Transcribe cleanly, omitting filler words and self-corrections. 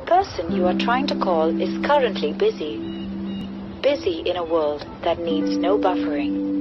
person you are trying to call is currently busy. Busy in a world that needs no buffering.